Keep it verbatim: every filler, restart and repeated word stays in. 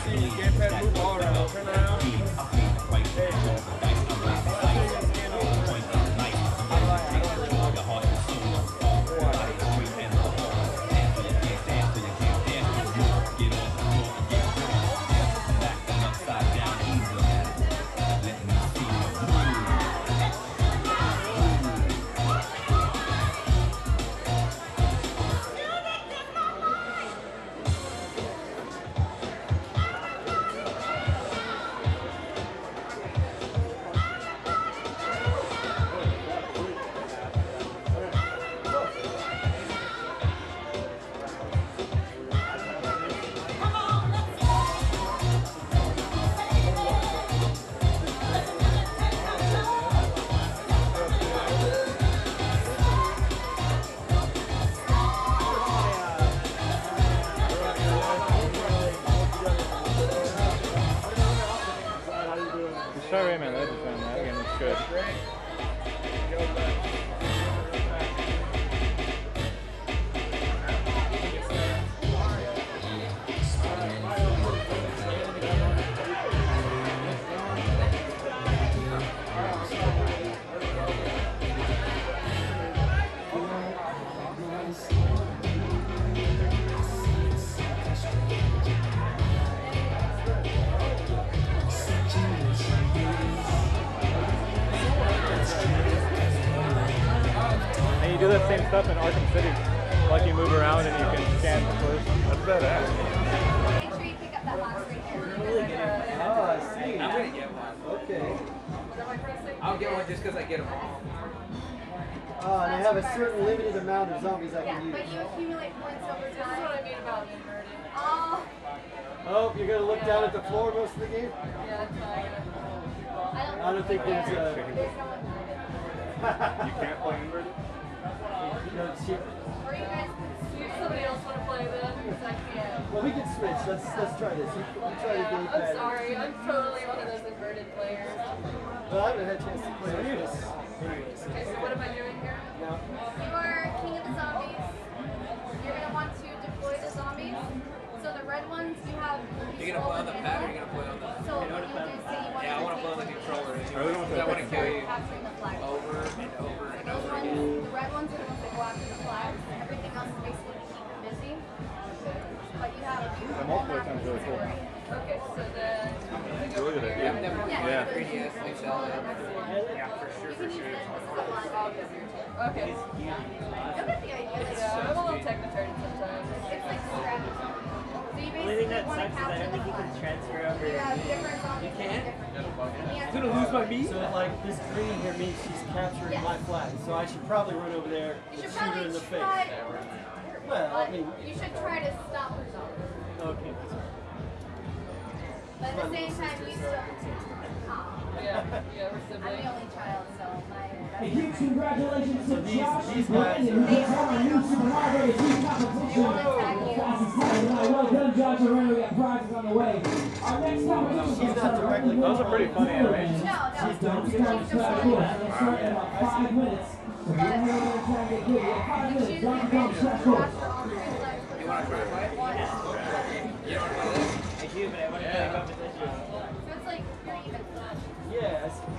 Sorry, man. That game looks good. Do that same stuff in Arkham City. Like you move around and you can scan the first. That's badass. Make sure you pick up that last ring here. Oh, I see. I'm gonna get one. Okay. I'll get one just because I get them all. Oh, and I have a certain limited amount of zombies I Yeah, can use. but you accumulate points over time. That's what I mean about inverted. Oh. Oh, you're gonna look down at the floor most of the game? Yeah, that's not gonna. I don't, I don't think there's a. There's no inverted. You can't play inverted? No, she, Or you guys can If somebody else want to play then, because I can't. well, we can switch. Let's let's try this. You, you try to Yeah, game I'm pad. sorry. I'm totally one of those inverted players. Well, I haven't had a chance to play this. Anyways. Okay, so what am I doing here? Now, You are king of the zombies. You're going to want to deploy the zombies. So the red ones, you have... You're gonna play on the pad or you're gonna play on the... So what you do is say you want Yeah, I want to play on the controller. Because I want to carry capturing the flag. over and over and Those over ones, again. the red ones are the ones that go after the flags. Everything else is basically to keep them busy. But you have... The multiplayer sounds really cool. Okay, so then I go Look at over it. here. Yeah, I've never played Yeah. three D S X L. Yeah, for sure, for sure. Okay. You get the idea. Yeah, I'm a little techno-tarded sometimes. It's like strategy. So you The only thing basically that want to sucks is I capture don't the think you can flag. transfer over. You have different zombies. You can? I'm gonna lose my meat? so like this green here means she's capturing Yes. my flag. So I should probably run over there You and should shoot her probably in the try. face. Well, I But mean, you should try to stop her zombies. okay. But at the same time, you still. Oh, Yeah, yeah, we're I'm the siblings. only child, so my. A huge congratulations to these- Josh these and guys Brandon, are- who took on a new Super Mario G They competition. won't attack you. Fastest time tonight. Well done, Josh and Brandon. We got prizes on the way. Our next competition She's not directly- Those are pretty funny animations. No, no. She's done. She's She's done. the She's front. done. We'll start in about five minutes. So get in here and try and get good. We have five You minutes. choose Don't the come advantage check of for it. after all three legs. You want to try to play? One. You don't want to play this? I do, but I want to play a competition.